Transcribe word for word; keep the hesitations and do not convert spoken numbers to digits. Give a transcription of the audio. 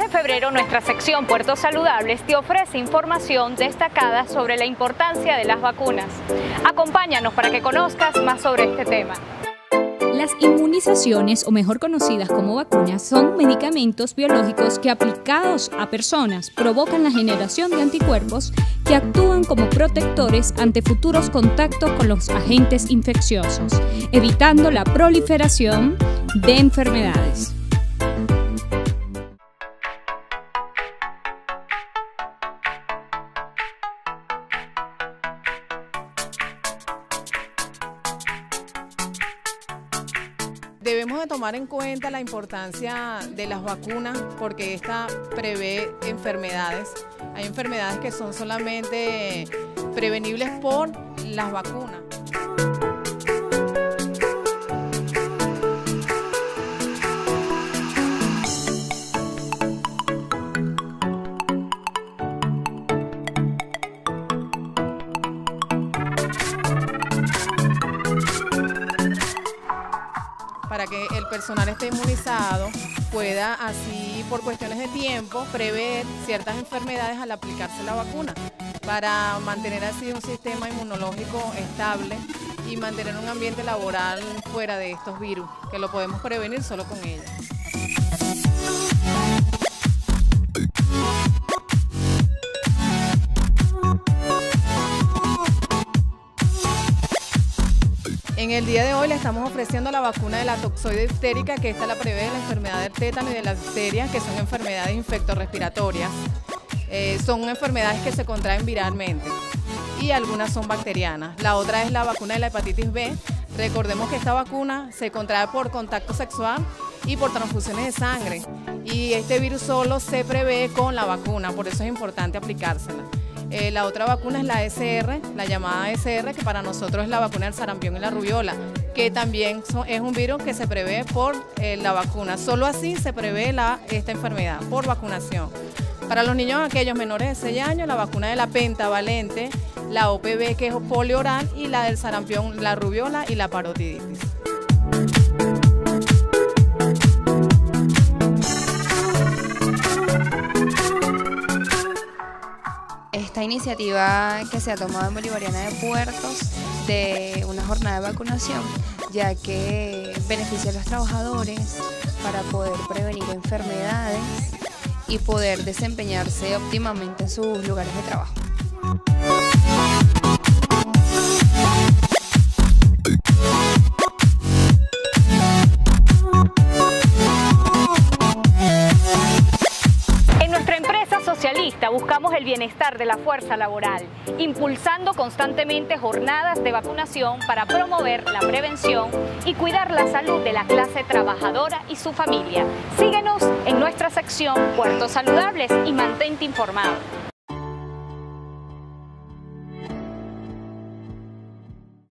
de febrero, nuestra sección Puertos Saludables te ofrece información destacada sobre la importancia de las vacunas. Acompáñanos para que conozcas más sobre este tema. Las inmunizaciones, o mejor conocidas como vacunas, son medicamentos biológicos que, aplicados a personas, provocan la generación de anticuerpos que actúan como protectores ante futuros contactos con los agentes infecciosos, evitando la proliferación de enfermedades. Debemos de tomar en cuenta la importancia de las vacunas porque esta prevé enfermedades. Hay enfermedades que son solamente prevenibles por las vacunas. Para que el personal esté inmunizado, pueda así, por cuestiones de tiempo, prever ciertas enfermedades al aplicarse la vacuna, para mantener así un sistema inmunológico estable y mantener un ambiente laboral fuera de estos virus, que lo podemos prevenir solo con ellas. En el día de hoy le estamos ofreciendo la vacuna de la toxoide diftérica, que esta la prevé la enfermedad del tétano y de la difteria, que son enfermedades infectorrespiratorias. Eh, son enfermedades que se contraen viralmente y algunas son bacterianas. La otra es la vacuna de la hepatitis B. Recordemos que esta vacuna se contrae por contacto sexual y por transfusiones de sangre. Y este virus solo se prevé con la vacuna, por eso es importante aplicársela. Eh, la otra vacuna es la S R, la llamada S R, que para nosotros es la vacuna del sarampión y la rubiola, que también son, es un virus que se prevé por eh, la vacuna. Solo así se prevé la, esta enfermedad, por vacunación. Para los niños aquellos menores de seis años, la vacuna de la pentavalente, la O P V, que es polio oral, y la del sarampión, la rubiola y la parotiditis. Esta iniciativa que se ha tomado en Bolivariana de Puertos de una jornada de vacunación, ya que beneficia a los trabajadores para poder prevenir enfermedades y poder desempeñarse óptimamente en sus lugares de trabajo. Buscamos el bienestar de la fuerza laboral, impulsando constantemente jornadas de vacunación para promover la prevención y cuidar la salud de la clase trabajadora y su familia. Síguenos en nuestra sección Puertos Saludables y mantente informado.